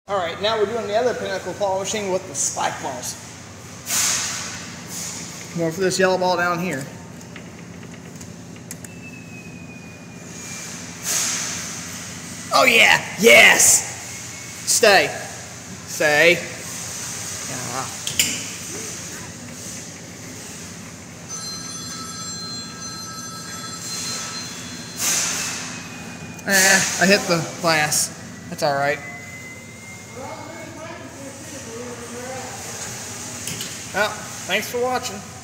Alright, now we're doing the other Pinnacle polishing with the spike balls. Going for this yellow ball down here. Oh yeah! Yes! Stay. Stay. Yeah. I hit the glass. That's alright. Well, thanks for watching.